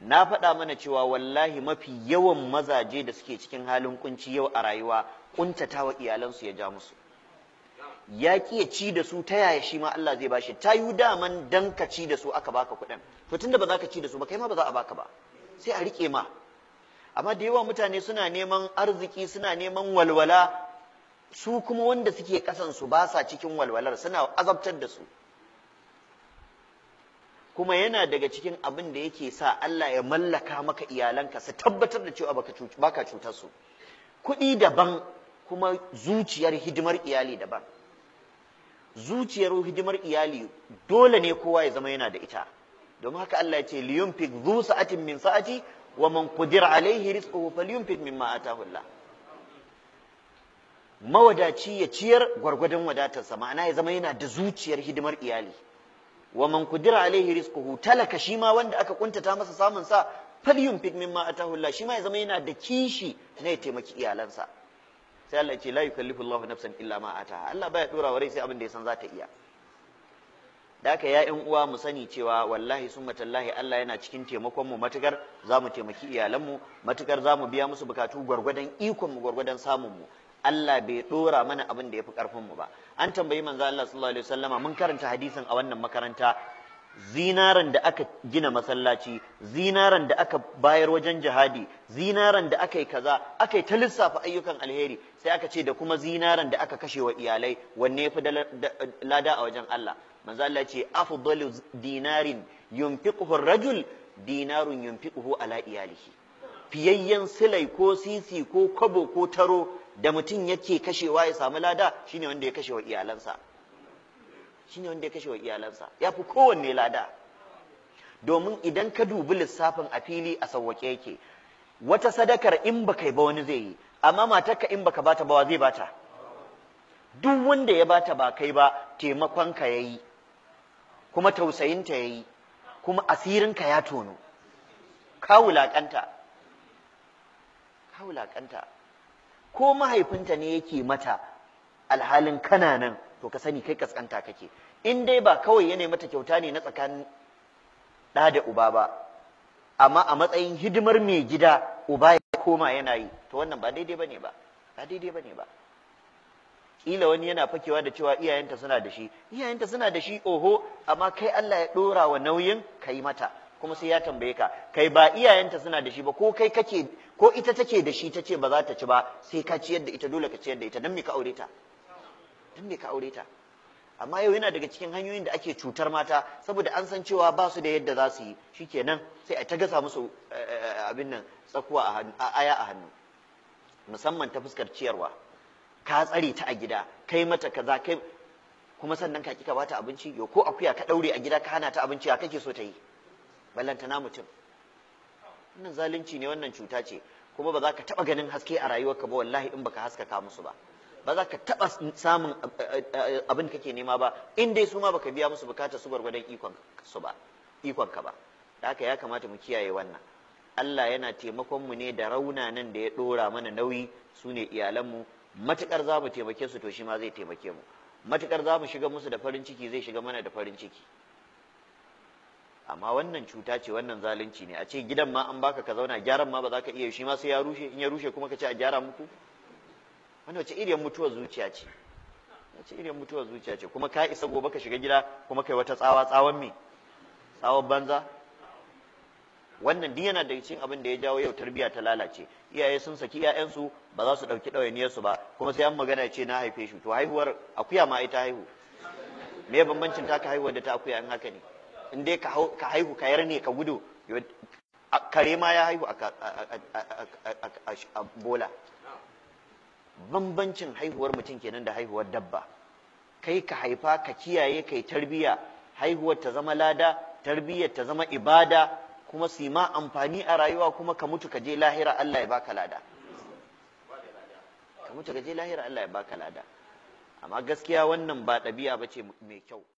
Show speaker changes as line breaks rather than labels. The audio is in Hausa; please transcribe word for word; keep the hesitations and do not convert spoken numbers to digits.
na faɗa mana cewa wallahi mafi yawan mazaje da suke cikin halin kunci yau a rayuwa kuntatawa iyalansu ya ja musu. Ya ƙi ya ci da su ta yaya shi ma Allah zai bashi, ta yi daman dan ka ci da su aka baka kuɗin, to tunda ba za ka ci da su ba kai ma ba za a baka ba, sai a riƙe ma. Amma da yawa mutane suna neman arziki, suna neman walwala, su kuma wanda suke ƙasan su ba sa cikin walwalar, suna azabtar da su. Kuma yana daga cikin abin da yake sa Allah ya mallaka maka iyalanka su tabbatar da cewa baka cutar su. Kuɗi daban kuma zuciyar hidimar iyali daban. Zuciyar hidimar iyali dole ne kowa ya zama yana da ita. Domin haka Allah ya ce liyunfik dhu sa'atin min sa'ati wa man qudira alaihi rizquhu falyunfik mimma ataahu Allah. Mawadaci ya ciyar gwargwadon wadatarsa, ma'ana ya zama yana da zuciyar hidimar iyali. Wa man qudira alaihi rizquhu, talaka shi ma wanda aka kuntata masa samun sa falyunfik mimma ataahu Allah, shi ma ya zama yana da kishi na ya taimaki iyalansa. Sai Allah ya ce la yukallifu Allahu nafsan illa ma ataha. Allah baya dora wa rai sai abin da ya san za ta iya. Da haka ya ƴan uwa mu sani cewa wallahi summa tallahi Allah yana cikin taimakon mu matukar zamu taimaki iyalan mu, matukar zamu biya musu bukatu gwargwadon ikon mu, gwargwadon samun mu. Allah bai dora mana abin da yafi karfin mu ba. An tambayi manzo Allah sallallahu alaihi wasallama, mun karanta hadisin a wannan makaranta, zinaran da aka gina masallaci, zinaran da aka bayar wajen jihadi, zinaran da aka yi kaza, aka yi ta lissafa ayyukan alheri, sai aka ce da kuma zinaran da aka kashe wa iyalai, wanne yafi lada a wajen Allah? Manzo Allah ya ce afdalu dinarin yunfiquhu ar-rajul dinarun yunfiquhu ala iyalihi. Fiyayyen silai ko sisi ko kwabo ko taro da mutum yake kashewa ya samu lada shine wanda ya kashe wa iyalansa. Shine wanda ya kashe wa iyalansa. Ya fi kowanne lada. Domin idan ka dubi lissafin a fili a sauwake yake, wata sadakar in baka yi ba wani zai yi, amma matarka in baka bata ba wa zai bata. Duk wanda ya bata ba kai ba, taimakonka yayi, kuma tausayinta yayi, kuma asirinka ya tono. Ka wulakanta. Ka wulakanta. Ko mahaifinta ne yake mata alhalin kana nan, to ka sani kai kaskanta kake. In dai ba kawai yana mata kyauta ne na tsakanin ɗa da uba ba, amma a matsayin hidimar mai gida uba ya koma yana yi, to wannan ba daidai bane ba, ba daidai bane ba. Kila wani yana fakewa da cewa iyayenta suna da shi, iyayenta suna da shi oho, amma kai Allah ya ɗora wa nauyin kai mata, kuma sai ya tambaye ka, kai ba iyayenta suna da shi ba, ko kai kake, ko ita take da shi tace ba za ta ci ba, sai ka ciyar da ita, dole ka ciyar da ita, dan me ka aure ta? Dan me ka aure ta? Amma yau yana daga cikin hanyoyin da ake cutar mata, saboda an san cewa ba su da yadda za su yi, shikenan sai a ta gasa musu abin nan tsakuwa a aya a hannu, musamman ta fuskar ciyarwa. Ka tsare ta a gida, kai mata kaza, kai kuma sannan ka kika bata abinci, yo ko akuya ka daure a gida ka hana ta abinci, ya kake so ta yi? Ballanta na mutum. Wannan zalunci ne, wannan cuta ce, kuma ba za ka taba ganin haske a rayuwarka ba wallahi in baka haskaka musu ba. Ba za ka taba samun abin kake nema ba in dai su ma baka biya musu bukatar su gwargwadon ikon su ba, ikon ka ba. Da haka ya kamata mu kiyaye wannan. Allah yana taimakon mu ne da raunanan da ya dora mana nauyi, su ne iyalanmu. Matukar za mu taimake su to shi ma zai taimake mu. Matukar za mu shiga musu da farin ciki zai shiga mana da farin ciki. Amma wannan cuta ce, wannan zalunci ne. A ce gidan ma an baka ka zauna, gyaran ma ba za ka iya, shi ma sai ya rushe, in ya rushe kuma ka ce a gyara muku. Wannan wace iriyar mutuwar zuciya ce? Wace iriyar mutuwar zuciya ce? Kuma ka isa gobe ka shiga gida kuma kai wata tsawa, tsawon me? Tsawon banza? Wannan duk yana da cikin abin da ya jawo yau tarbiyya ta lalace. Iyaye sun saki ƴaƴansu ba za su ɗauki ɗawainiyarsu ba, kuma sai an magana ya ce na haife shi. To haihuwar akuya ma ita haihu. Me bambancin ta ka haihuwar da ta akuya in haka ne? In dai ka haihu ka yar ne ka gudu, kare ma ya haihu a bola. Bambancin haihuwar mutum kenan da haihuwar dabba. Kai ka haifa ka kiyaye kai tarbiya, haihuwar ta zama lada, tarbiyyar ta zama ibada, kuma su ma amfani a rayuwa, kuma ka mutu ka je lahira Allah ya baka lada. Ka mutu ka je lahira Allah ya baka lada. Amma gaskiya wannan ba ɗabi'a bace mai kyau.